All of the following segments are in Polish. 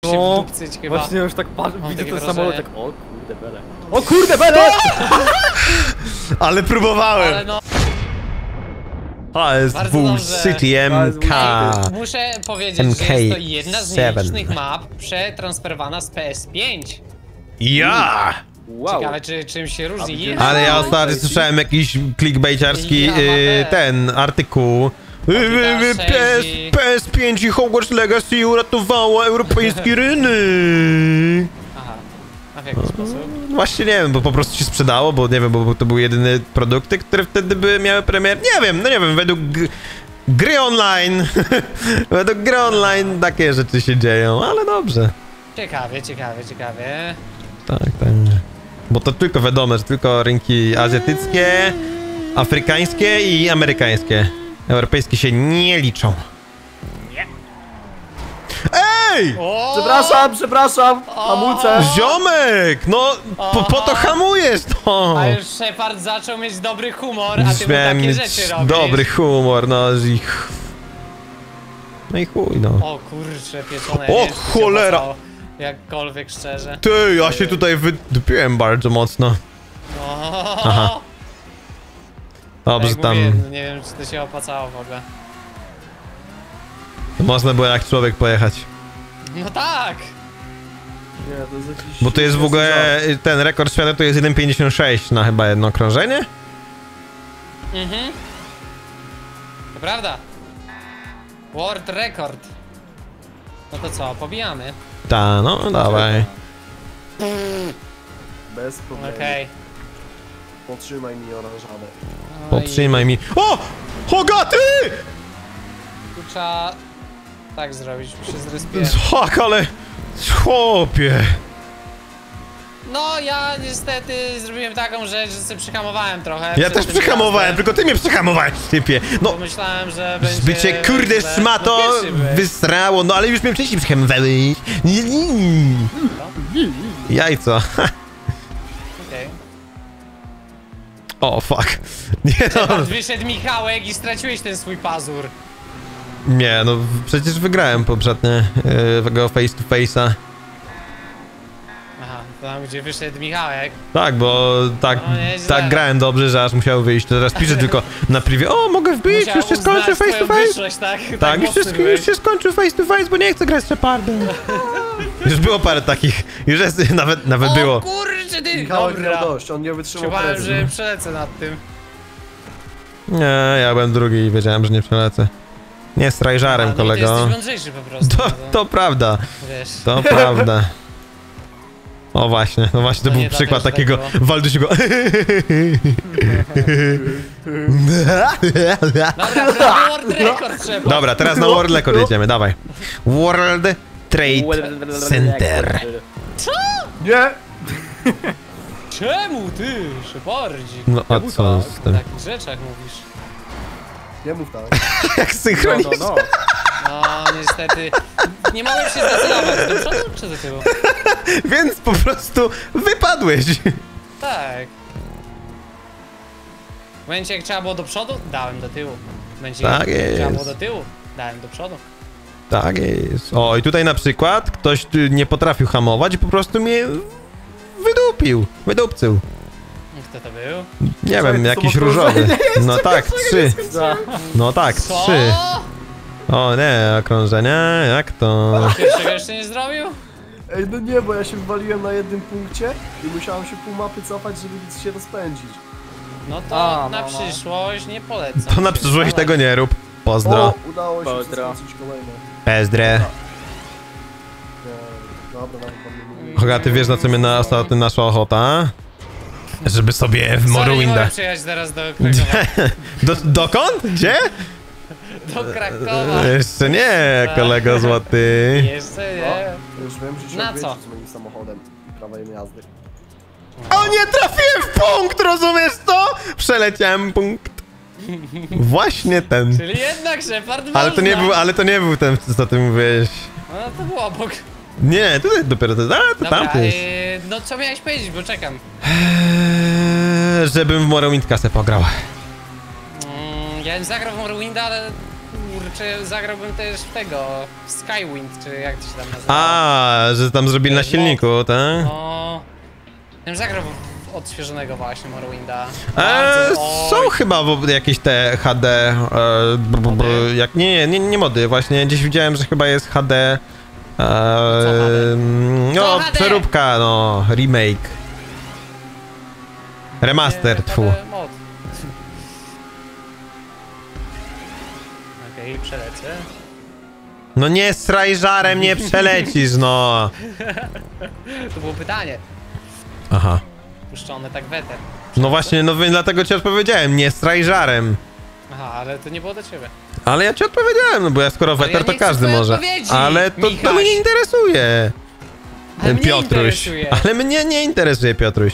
No, wdupcyć chyba. właśnie już tak patrzę, Mam widzę takie ten samolot, wrażenie. tak o kurde bele. O kurde bele! Ale próbowałem! Ale no, HSW Bardzo dobrze. City MK. muszę powiedzieć, że jest to jedna z MK7. nielicznych map przetransferowana z PS5. Ja! Wow. Ciekawe, czy czym się różni. Jest. Ale ja ostatnio słyszałem jakiś clickbaitiarski Ja też. ten artykuł. PS5 i Hogwarts Legacy uratowała europejski rynek. Aha, a w jaki sposób? Właśnie nie wiem, bo po prostu się sprzedało, bo nie wiem, bo to były jedyne produkty, które wtedy by miały premier. Nie wiem, no nie wiem, według gry online. Według gry online takie rzeczy się dzieją, ale dobrze. Ciekawie. Tak. Bo to tylko wiadomo, że tylko rynki azjatyckie, afrykańskie i amerykańskie. Europejskie się nie liczą. Ej! O! Przepraszam! Hamulce! Ziomek! No, po to hamujesz, no! A już Shepard zaczął mieć dobry humor, a ty mu Miałem takie mieć rzeczy robisz. dobry humor, no i... No i chuj, no. O kurczę, pieczone. O, nie wiem, czy się cholera! opłacało. Jakkolwiek szczerze. Ty, ja się tutaj wydupiłem bardzo mocno. O, Aha. Dobrze, jak tam mówię, nie wiem, czy to się opłacało w ogóle. można było jak człowiek pojechać. No tak! Nie, to jest jakiś... Bo to jest w ogóle, ten rekord świata to jest 1,56 na chyba jedno okrążenie? Mhm. To prawda. World record. No to co, pobijamy. Ta, no dawaj. Bez problemu. Okej. Potrzymaj mi oranżadę. No i Podtrzymaj mi. O! Hogaty! tu trzeba tak zrobić, by się zrespię. Fuck, ale... Chłopie. No ja niestety zrobiłem taką rzecz, że sobie przyhamowałem trochę. Ja przed też tym przyhamowałem, jazdem, tylko ty mnie przyhamowałeś, typie. No, bo myślałem, że będzie... zbycie kurde źle. szmato No, pierwszy byłeś. wysrało, no ale już mnie wcześniej przyhamowałeś. Jajco. Okej. O, fuck. Nie no, Shepard, wyszedł Michałek i straciłeś ten swój pazur. nie no, przecież wygrałem poprzednie tego face to face'a. Aha, tam gdzie wyszedł Michałek. Tak, bo tak, No, nieźle. tak grałem dobrze, że aż musiał wyjść. Teraz piszę tylko na privie, o mogę wbić, Musiał już się skończy uznać face to twoją face. wyższość, tak? Tak, już mocny się skończył face to face, bo nie chcę grać z Shepardem. Już było parę takich, już jest, nawet O było. kurczę ty! Michałek miał Dobra. dość, on nie wytrzymał Czuwałem, presji. że przelecę nad tym. Nie, ja byłem drugi i wiedziałem, że nie przelecę. Nie strajżarem, No i ty kolego. jesteś mądrzejszy po prostu. To prawda, Wiesz. to prawda. O właśnie, no właśnie to No był nie, to przykład też takiego tak było. Waldusiego. Dobra, to World Record trzeba. Dobra, teraz na World Record jedziemy, dawaj. World Trade Center. Nie! Czemu ty, Szepardzik? No a Czemu co tak? z O tym? takich rzeczach mówisz. Nie mów tak. Jak synchronicznie. No. No niestety. Nie mogłem się zdecydować. Do przodu czy do tyłu? Więc po prostu wypadłeś. Tak. W momencie jak trzeba było do przodu, dałem do tyłu. W momencie Tak jak trzeba jest. było do tyłu, dałem do przodu. Tak jest. O, i tutaj na przykład ktoś tu nie potrafił hamować i po prostu mnie wydupcył. Kto to był? Nie Słuchaj, wiem, to jakiś są różowy. okrążenia No tak, 3. Za. No tak, Co? 3. O nie, okrążenia, jak to? Pierwszego jeszcze nie zrobił? Ej, no nie, bo ja się wywaliłem na jednym punkcie i musiałem się pół mapy cofać, żeby się rozpędzić. No to A, na no. przyszłość nie polecam. To na przyszłość tego nie rób. Pozdro. O, udało się Pozdro. przeskoczyć kolejne. Pezdre. Nie, dobra, nawet pan nie mówi. Hoga, ty wiesz na co mnie na ostatnio naszła ochota? Żeby sobie w Sorry, nie mogę Morrowinda. przyjechać teraz do Krakowa. Dokąd? Gdzie? Do Krakowa. Jeszcze nie, kolego złoty. Jeszcze nie. Już wiem, że się Na odwiedzić co? z moim samochodem i prawem jazdy. O, nie trafiłem w punkt, rozumiesz to? Przeleciałem punkt. Właśnie ten. Czyli jednak Shepard Ale to nie był ten, co ty mówiłeś. No to było obok. Nie, tutaj dopiero to, a, to Dobra, tamty jest. no co miałeś powiedzieć, bo czekam. Żebym w Morrowindka se pograł. Ja bym zagrał w Morrowinda, ale kurczę, zagrałbym też w tego, w Skywind, czy jak to się tam nazywa. A, że tam zrobili na silniku, tak? No... Ja bym zagrał w odświeżonego właśnie Morrowinda. Są chyba jakieś te HD, jak nie mody, właśnie gdzieś widziałem, że chyba jest HD. No, HD? przeróbka, no, remake. Remaster, tfu. Mod. Okej, przelecę. No nie sraj żarem, nie przelecisz, no. To było pytanie. Aha. Puszczone tak weter. No właśnie, no dlatego ci odpowiedziałem, nie straj żarem. Aha, ale to nie było do ciebie. Ale ja ci odpowiedziałem, no bo ja skoro Ale weter, ja to nie chcę każdy twojej może. odpowiedzi, Ale to Michaś. mnie nie interesuje. Ale mnie Piotruś. interesuje. Ale mnie nie interesuje, Piotruś.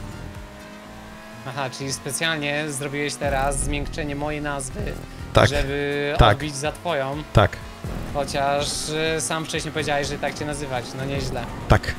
Aha, czyli specjalnie zrobiłeś teraz zmiękczenie mojej nazwy, Tak, żeby tak. odbić za twoją. tak, Chociaż sam wcześniej powiedziałeś, że tak cię nazywać, no nieźle. tak.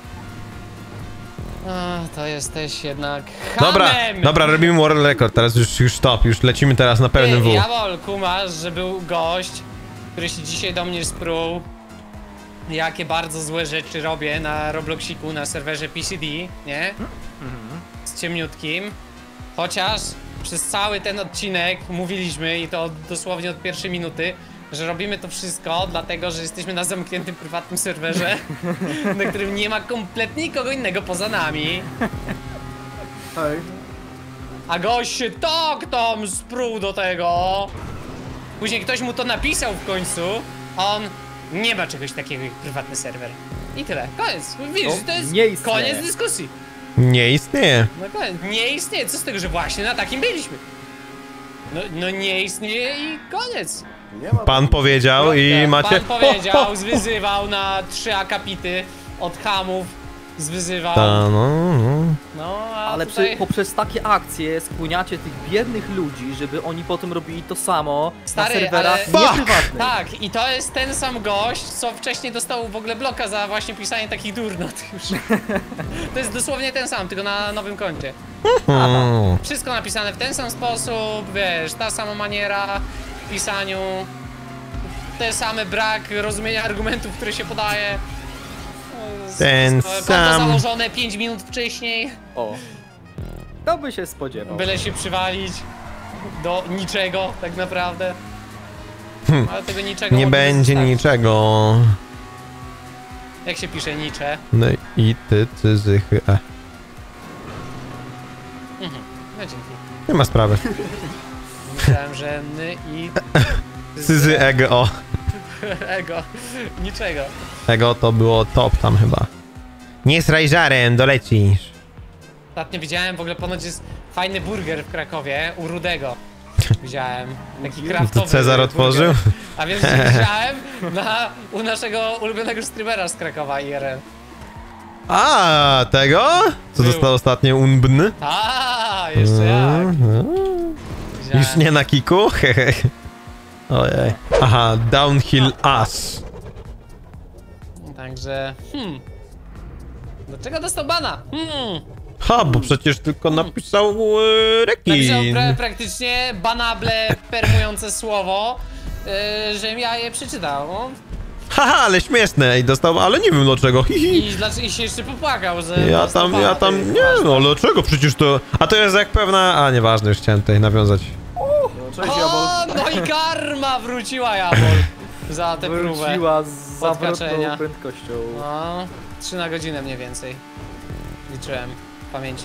To jesteś jednak Dobra, hamem! dobra, robimy world record, teraz już stop, już lecimy teraz na pełnym W. Jawol, kumasz, że był gość, który się dzisiaj do mnie sprół, jakie bardzo złe rzeczy robię na Robloxiku, na serwerze PCD, nie? Z ciemniutkim. Chociaż przez cały ten odcinek mówiliśmy, i to dosłownie od pierwszej minuty, że robimy to wszystko dlatego, że jesteśmy na zamkniętym prywatnym serwerze, na którym nie ma kompletnie nikogo innego poza nami. Hej. A gość się tak tam sprół do tego. Później ktoś mu to napisał w końcu, a on nie ma czegoś takiego jak prywatny serwer. I tyle, koniec. Widzisz, No, to jest nie istnieje. koniec dyskusji. Nie istnieje. No koniec, nie istnieje, co z tego, że właśnie na takim byliśmy. No nie istnieje i koniec. Nie ma Pan powiedział i macie... Pan powiedział, zwyzywał na 3 akapity od hamów, zwyzywał. Ta, no. No, a Ale tutaj... poprzez takie akcje skłaniacie tych biednych ludzi, żeby oni potem robili to samo Stary, na serwerach ale- Fuck! nieprywatnych. Tak, i to jest ten sam gość, co wcześniej dostał w ogóle bloka za właśnie pisanie takich durnot już. To jest dosłownie ten sam, tylko na nowym koncie. Wszystko napisane w ten sam sposób, wiesz, ta sama maniera w pisaniu, te same brak rozumienia argumentów, które się podaje. Ten Konto sam. założone 5 minut wcześniej, O. Kto by się spodziewał? byle się przywalić do niczego tak naprawdę. Ale tego niczego Nie mogę będzie zostawić. niczego. Jak się pisze nicze? No i ty, cyzychy, No dzięki. Nie ma sprawy. Myślałem, że ny i... Cyzy ego. Ego. Niczego. Ego to było top tam chyba. Nie sraj żarem, dolecisz. Ostatnio widziałem, w ogóle ponoć jest fajny burger w Krakowie, u Rudego. Widziałem. Taki kraftowy To Cezar burger. otworzył? A wiesz, że widziałem u naszego ulubionego streamera z Krakowa IRL. A tego? Co Był. dostał ostatnio Unbn? A, jeszcze jak. Widziałem. Już nie na kiku? Hehe. Ojej. Aha, downhill ass. Także, Dlaczego dostał bana? Ha, bo przecież tylko napisał Napisał rekin. praktycznie banable permujące słowo, żebym ja je przeczytał. No. Haha, ale śmieszne i dostał, ale nie wiem dlaczego. Hihi. I się jeszcze popłakał, że Ja dostał tam, bana. nie no, dlaczego przecież to... A to jest jak pewna... A, nieważne, już chciałem tutaj nawiązać. No, cześć, Jabol. O, no i karma wróciła Jabol za tę próbę. Wróciła z Podkaczenia. zawrotną prędkością. No, 3 na godzinę mniej więcej. Liczyłem w pamięci.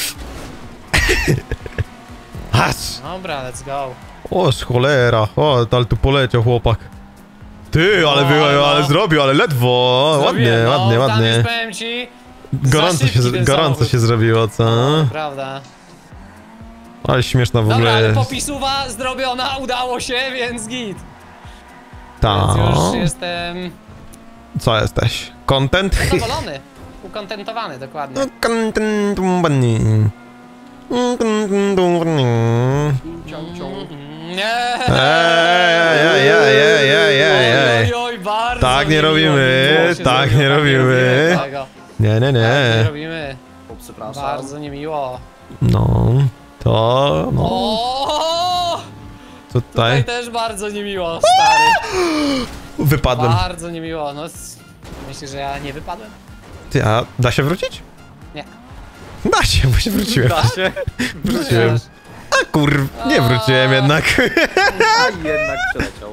Has! Dobra, let's go. O, cholera. O, ale tu poleciał chłopak. Ty, ale no. ale zrobił, ale ledwo. Ładnie, Zrobiłem, no, ładnie, tam ładnie. już powiem ci, Gorąco szybki się ten zrobiło, co? prawda. Ale śmieszna w Dobra, ogóle ale jest. popisuwa zrobiona, udało się, więc git. Ta. Więc już jestem Co jesteś? Content? zadowolony. Ukontentowany, dokładnie. No, contentowany. Ciąg, ciąg. Nie. Ej. Oj, bardzo Tak nie mi miło, robimy, miło się tak zrobiło, nie robimy. tego. Nie, Tak nie nie. robimy. O, przepraszam. Bardzo niemiło. No, to... No. O! Tutaj. też bardzo niemiło, stary. Wypadłem. Bardzo niemiło, no. Myślisz, że ja nie wypadłem? Ty, a da się wrócić? Nie. Da się, bo się wróciłem. Da się. Wróciłem. A kurw, nie wróciłem jednak. A jednak przeleciał.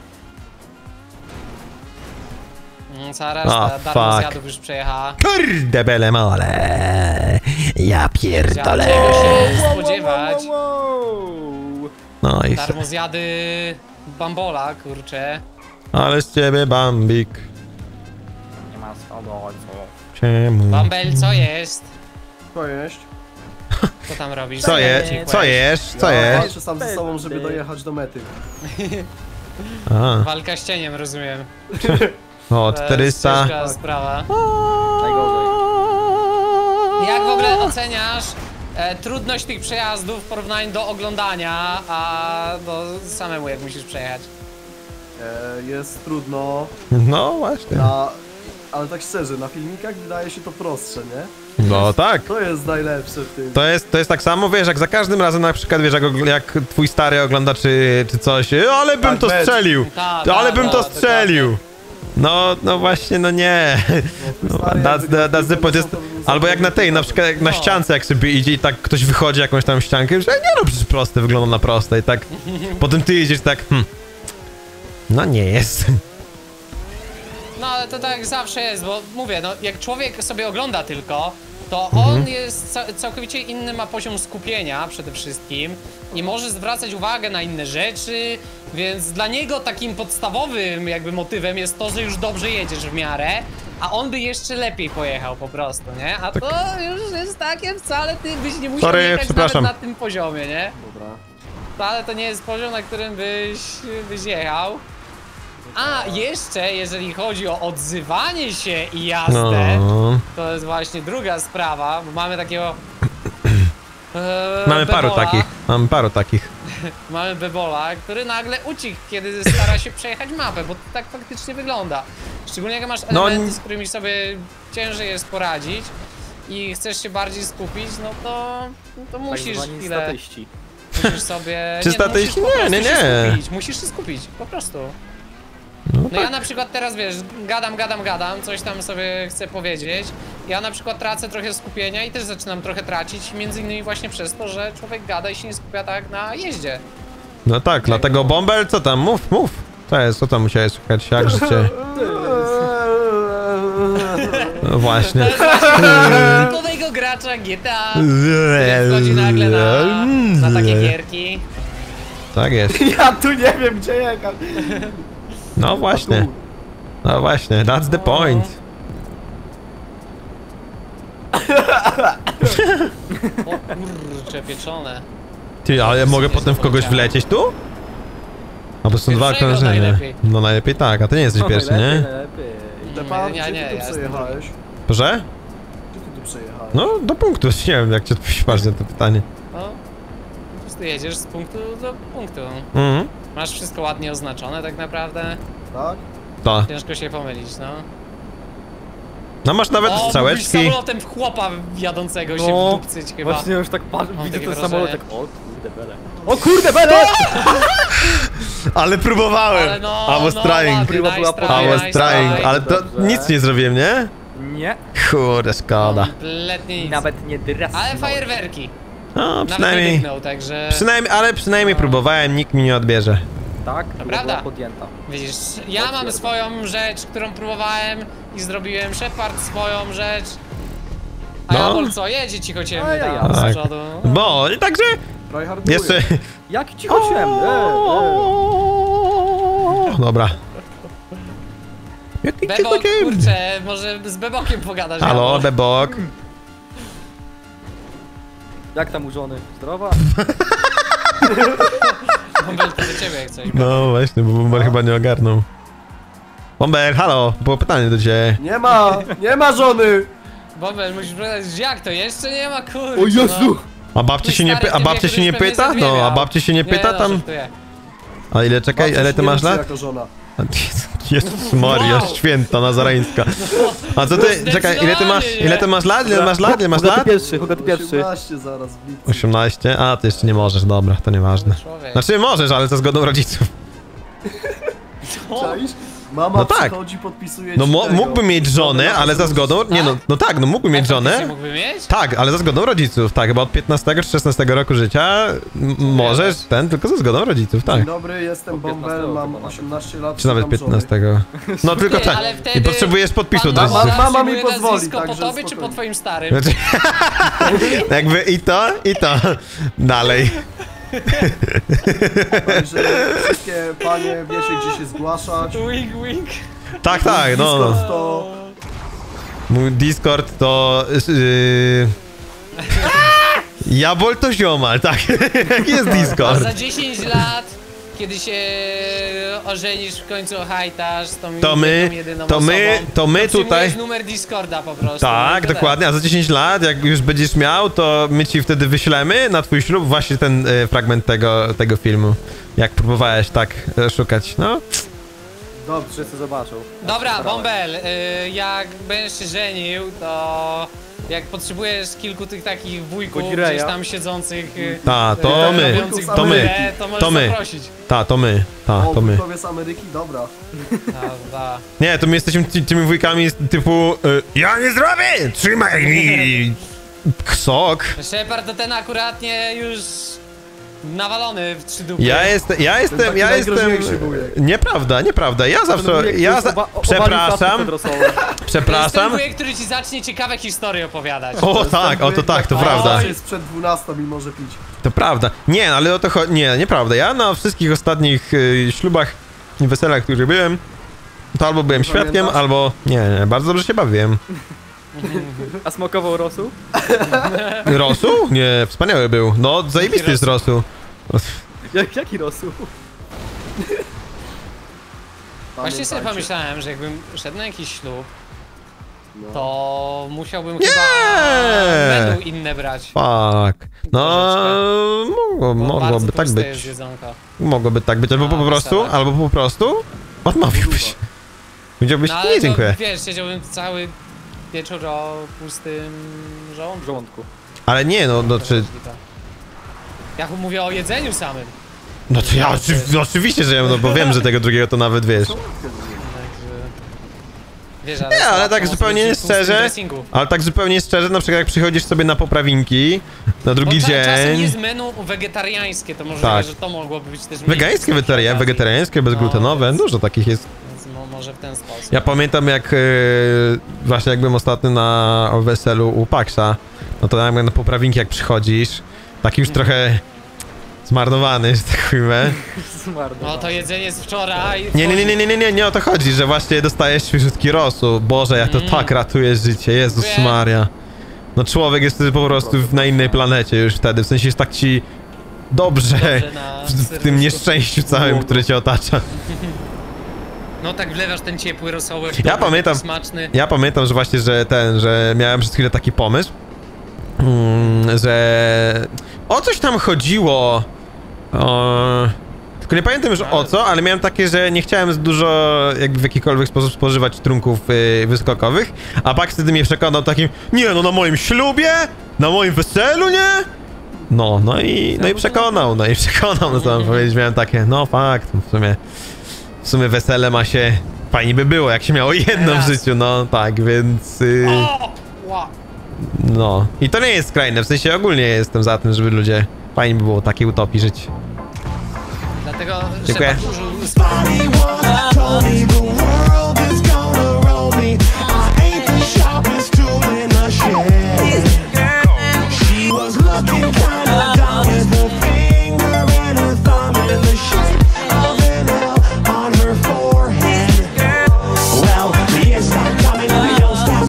Cała reszta darmo zjadów już przejechała. Kurde bele mole. Ja pierdolę. Chciałem się spodziewać. No i Darmo zjady bambola, kurczę. ale z ciebie Bambik. Nie ma co. Czemu? Bambel, co jest? Co jeść? Co tam robisz? Co jest? Co jesz? Co Ja jesz? walczę sam ze sobą, żeby dojechać do mety. A. Walka z cieniem, rozumiem. O, To jest 400. ciężka sprawa. Najgorzej. Jak w ogóle oceniasz trudność tych przejazdów w porównaniu do oglądania, a do samemu jak musisz przejechać? Jest trudno, No właśnie. ale tak szczerze, na filmikach wydaje się to prostsze, nie? No tak. To jest najlepsze w tym. To jest tak samo, wiesz, jak za każdym razem na przykład, wiesz, jak twój stary ogląda czy coś, ale bym Tak, to mecz. strzelił, ale bym to strzelił. No właśnie, no nie. No, that's the point. Albo jak na tej, na przykład jak na ściance, jak sobie idzie i tak ktoś wychodzi jakąś tam ściankę, że nie no, przecież proste, wygląda na proste i tak, potem ty idziesz tak, no nie jest. No ale to tak zawsze jest, bo mówię, no jak człowiek sobie ogląda tylko, to on jest całkowicie inny, ma poziom skupienia przede wszystkim i może zwracać uwagę na inne rzeczy, więc dla niego takim podstawowym jakby motywem jest to, że już dobrze jedziesz w miarę, a on by jeszcze lepiej pojechał po prostu, nie? A to już jest takie, wcale ty byś nie musiał jechać nawet na tym poziomie, nie? Dobra. Wcale to nie jest poziom, na którym byś jechał. A, jeszcze jeżeli chodzi o odzywanie się i jazdę, No. to jest właśnie druga sprawa, bo mamy takiego Mamy paru bebola. takich, Mamy bebola, który nagle ucichł, kiedy stara się przejechać mapę, bo to tak faktycznie wygląda. Szczególnie jak masz elementy, z którymi sobie ciężej jest poradzić i chcesz się bardziej skupić, no to musisz Tak zwani chwilę... statyści. Musisz sobie... Czy statyści? Nie. Musisz się skupić, po prostu. No ja na przykład teraz, wiesz, gadam, coś tam sobie chcę powiedzieć. Ja na przykład tracę trochę skupienia i też zaczynam trochę tracić, między innymi właśnie przez to, że człowiek gada i się nie skupia tak na jeździe. No tak, dlatego Bąbel, co tam, mów. Co tam musiałeś słuchać, jak życie? No właśnie. Typowego gracza GTA, który wchodzi nagle na takie gierki. Tak jest. Ja tu nie wiem, gdzie jechać. No właśnie. No właśnie, that's the point. O kurcze, pieczone. Ty, ale ja mogę potem w kogoś wlecieć tu? A bo są dwa Pierwszego okrążenia. najlepiej. No najlepiej tak, a ty nie jesteś pierwszy, nie? Depan, Ja gdzie nie, ty ja tu jestem przejechałeś? Proszę? Gdzie ty tu przejechałeś? No do punktu, nie wiem jak cię odpowiedzieć na to pytanie. No, po prostu jedziesz z punktu do punktu. Mhm. Masz wszystko ładnie oznaczone tak naprawdę. Tak? To. Ciężko się pomylić, no. No masz nawet Mógłbyś strzałeczki. samolotem w chłopa jadącego się No, wdupcyć chyba. Właśnie już tak patrzę, Mam widzę takie ten samolot, wrażenie. tak o kurde bele. O kurde bele! Ale próbowałem. Ale no, I was no, trying. ładnie, Była nice try, I was nice trying. try. Ale to Dobrze. nic nie zrobiłem, nie? Nie, Kurde, szkoda. Kompletnie nic. nawet nie drasnął. Ale fajerwerki. No, Nawet nie przynajmniej. dygnął, także... Przynajmniej próbowałem, nikt mi nie odbierze. Tak, To była prawda. podjęta. Widzisz, ja mam swoją rzecz, którą próbowałem i zrobiłem, Shepard swoją rzecz. A No. Jabol co, jedzie cicho ciemny A ja tam jadę. z Tak. przodu. Bo, i także Tryharduję. jeszcze... Jak cicho ciemny? Dobra. Jaki Bebok, cicho kurczę, może z Bebokiem pogadasz. Halo, Jabol. Bebok. Jak tam u żony? Zdrowa? Bąbel, to do ciebie jak coś. No właśnie, bo Bomber chyba nie ogarnął. Bomber, halo, było pytanie do ciebie. Nie ma żony! Bąbel, musisz powiedzieć, jak to jeszcze nie ma, kurczę. O Jezu! A babcia się nie, Stary, a ty babcia wiek się nie już pewnie pyta? ze dwie No, a miał. babcia się nie pyta no, tam? żartuję. A ile, czekaj, Babcia ile się ty nie masz liczy lat? jako żona. Jezus Maria, Wow. święta nazareńska. A co ty, czekaj, ile ty masz lat? Ile masz lat? Ile masz lat? Hogaty pierwszy. 18 zaraz w licu. 18? A, ty jeszcze nie możesz, dobra, to nieważne. Człowiek. Znaczy możesz, ale za zgodą rodziców. Czaisz? Mama No tak. przychodzi, podpisuje No ci tego. mógłby mieć żonę, ale za zgodą... Nie no tak, no mógłby mieć Faktycznie żonę. mógłby mieć? Tak, ale za zgodą rodziców, tak, chyba od 15 czy 16 roku życia możesz, tylko za zgodą rodziców, tak. Dzień dobry, jestem Od 15 Bombel, mam chyba 18 lat. Czy nawet szukam żony. 15. No tylko Ty, tak. ale wtedy I potrzebujesz podpisu od Pan rodziców. Mama mi przyjmuje pozwoli, nazwisko po także tobie czy po spokojnie. twoim starym? Znaczy, jakby i to. Dalej. Także wszystkie panie wiecie gdzie się zgłaszać. Wink, wink. Tak, no. Discord to... Mój Discord to... Jabol to ziomal, tak. Jaki jest A Discord? za 10 lat, kiedy się ożenisz, w końcu ohajtasz z tą To my jedyną to my osobą, tutaj... przyjmujesz numer Discorda po prostu. Tak, I tyle. dokładnie, a za 10 lat, jak już będziesz miał, to my ci wtedy wyślemy na twój ślub właśnie ten fragment tego filmu. Jak próbowałeś tak szukać, no. Dobrze. Wszyscy zobaczą. Dobra, Bombel, jak będziesz się żenił, to jak potrzebujesz kilku tych takich wujków Godzireja. gdzieś tam siedzących, To my, robiących to my, górę, to możesz to my. zaprosić. to my, O, to my. wujkowie z Ameryki? Dobra. Da. Nie, to my jesteśmy tymi wujkami typu ja nie zrobię! Trzymaj mi! Ksok! Shepard to ten akuratnie już nawalony w 3 dupy. Ja jestem. najgroźniejszy wujek. Nieprawda. Ja zawsze. Przepraszam. To jest ten Przepraszam. wujek, który ci zacznie ciekawe historie opowiadać. O tak, to O, prawda. jest przed 12 i może pić. To prawda. Nie, ale o to chodzi. Nie, nieprawda. Ja na wszystkich ostatnich ślubach i weselach, których byłem, to albo byłem świadkiem, pamiętasz? albo. Nie, bardzo dobrze się bawiłem. A smokował rosół? Rosół? Nie, wspaniały był. No, zajebisty jest rosół. Jaki rosół? Właśnie sobie Pamiętajcie. pomyślałem, że jakbym szedł na jakiś ślub, No. to musiałbym Nie! chyba menu inne brać. Fuck. No, Bo mogłoby bardzo tak tłuste być. jest jedzonko. Mogłoby tak być, albo po prostu, odmawiłbyś. Powiedziałbyś, No ale nie to, dziękuję. wiesz, siedziałbym cały wieczór o pustym W żołądku. żołądku. Ale nie, no czy... Ja mówię o jedzeniu samym. No to ja oczywiście, że ja, no bo wiem, że tego drugiego to nawet wiesz. Także... Wiesz, Nie, ale tak mocno zupełnie ci w tłustym szczerze, dressingu. ale tak zupełnie szczerze, na przykład jak przychodzisz sobie na poprawinki, na drugi Bo czasem dzień... jest menu wegetariańskie, to możliwe, Tak. że to mogłoby być też mniej Wegańskie, wegetariańskie, bezglutenowe, więc- dużo takich jest. Więc może w ten sposób. Ja pamiętam jak właśnie jak byłem ostatnio na weselu u Paxa, no to jak na poprawinki jak przychodzisz, taki już trochę zmarnowany, że tak powiem. No to jedzenie z wczoraj. Nie o to chodzi, że właśnie dostajesz świeżutki rosół. Boże, jak to tak ratuje życie, Jezus Wiem. Maria. No człowiek jest wtedy po prostu na innej planecie już wtedy, w sensie jest tak ci dobrze na w tym serwisku. nieszczęściu całym, które cię otacza. No tak wlewasz ten ciepły rosołek. Ja dobry, pamiętam- taki smaczny. Ja pamiętam, że właśnie, że miałem przez chwilę taki pomysł, że o coś tam chodziło, tylko nie pamiętam już o co, ale miałem takie, że nie chciałem za dużo jakby w jakikolwiek sposób spożywać trunków wyskokowych, a Pax wtedy mnie przekonał takim, nie no na moim ślubie, na moim weselu, nie? No i przekonał, no co mam powiedzieć, miałem takie, no fakt, w sumie wesele ma się, fajnie by było, jak się miało jedno w Raz. życiu, no tak, więc... O! Ła. No. I to nie jest skrajne, w sensie ogólnie jestem za tym, żeby ludzie... Fajnie by było takiej utopii żyć. Dlatego, że Dziękuję. powtórzył Told me